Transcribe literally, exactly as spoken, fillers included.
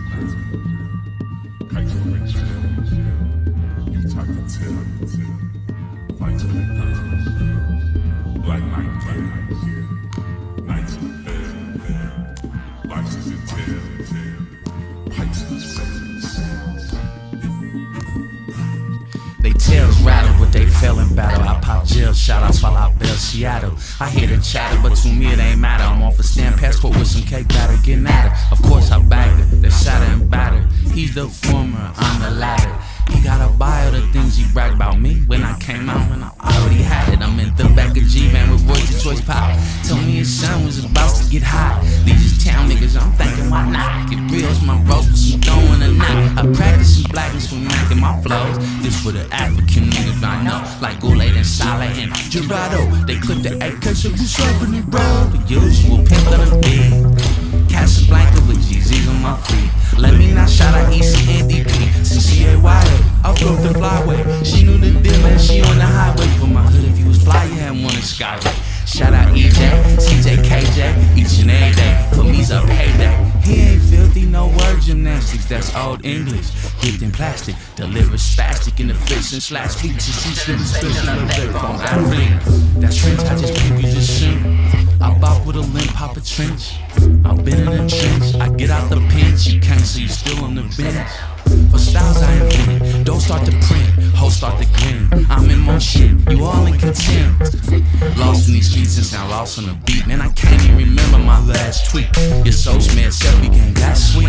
They tails rattle, but they fell in battle. I pop jail, shout outs while I bail Seattle. I hear the chatter, but to me it ain't matter. I'm off a stamp passport with some cake batter, getting at her. Of course I bagged it, they shatter and batter. He's the former, I'm the latter. He got a bio, the things he bragged about me when I came out, when I already had it. I'm in the back of G-Van with Roy the Choice Pop. Told me his son was about to get hot. These is town niggas, I'm thinking why not? Get real as my bros, but some throwing a knot. I practice some blackness when making my flows. This for the African niggas I know, like Goulet and Saleh and Gerardo. They clip the A K, so you serving it, bro. The usual pimp of the beat. Casablanca with G Z's on my feet. Let me not shout out E C N D P. Since C A Y A, I broke the flyway. She knew the deal and she on the highway. For my hood, if you was fly, you had one in Skyway. Shout out E J, C J, K J, each and every day. For me's a payday. He ain't filthy, no word gymnastics, that's old English. Dipped in plastic, delivered spastic in the fiction slash beats. And she's still special on athlete. That's French, I just peep, you just sing. I bop with a limp, pop a trench. I've been in a trench, I get out the pinch. You can't see you still on the bench. For styles I invent, don't start to print, hoes start to grin. I'm in motion, you all in contempt. Lost in these streets and sound lost on the beat. Man, I can't even remember my last tweet. Your soul smell selfie game, that's sweet.